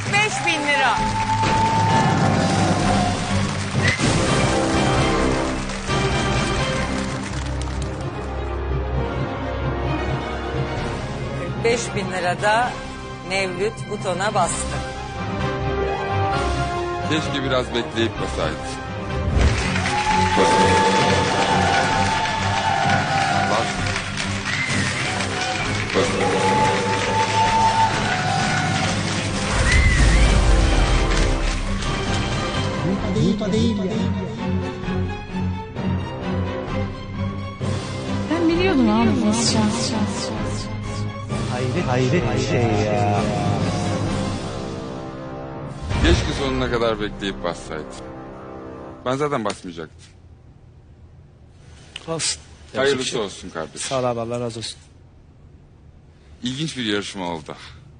45.000 lira. ...45.000 lirada Mevlüt butona bastı. Keşke biraz bekleyip basaydı. Bas. Bas. Değil ya. Ben biliyordum abi. Hayret bir şey ya. Keşke sonuna kadar bekleyip bassaydı. Ben zaten basmayacaktım. Olsun. Hayırlısı olsun kardeşim. Sağ ol abi, Allah razı olsun. İlginç bir yarışma oldu.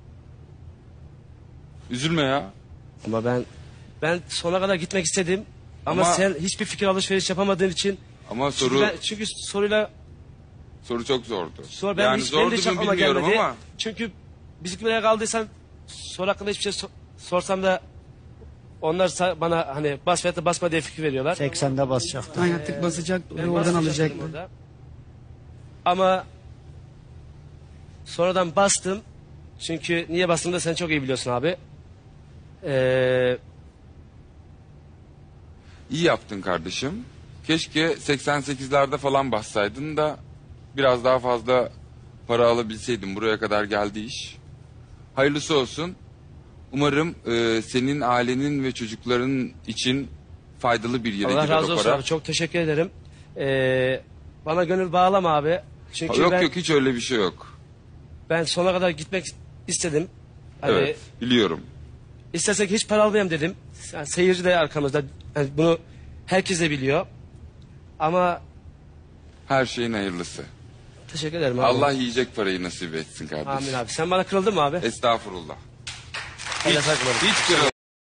Üzülme ya. Ama ben sona kadar gitmek istedim. Ama sen hiçbir fikir alışveriş yapamadığın için. Ama Çünkü soruyla soru çok zordu. ben yani hiç benim de zordu hiç mu aklıma bilmiyorum gelmedi. ama. Çünkü bizimkilere kaldıysan soru hakkında hiçbir şey sorsam da onlar bana hani bas veya da basma diye fikir veriyorlar. 80'de basacaktı. Aynen tık basacak, Ben oradan alacak. basacaktım orada. Ama sonradan bastım. Çünkü niye bastım da sen çok iyi biliyorsun abi. İyi yaptın kardeşim. Keşke 88'lerde falan bassaydın da biraz daha fazla para alabilseydim. Buraya kadar geldi iş. Hayırlısı olsun. Umarım senin ailenin ve çocukların için faydalı bir yere Allah girer razı o olsun para. abi, çok teşekkür ederim. Bana gönül bağlama abi. Çünkü Yok hiç öyle bir şey yok. ben sona kadar gitmek istedim. Hani Evet biliyorum. İstesek hiç para almayayım dedim. Yani seyirci de arkamızda. Yani bunu herkes de biliyor. Ama Her şeyin hayırlısı. teşekkür ederim abi. Allah yiyecek parayı nasip etsin kardeşim. Amin abi. Sen bana kırıldın mı abi? Estağfurullah. Hiç, Hiç kırılmadım.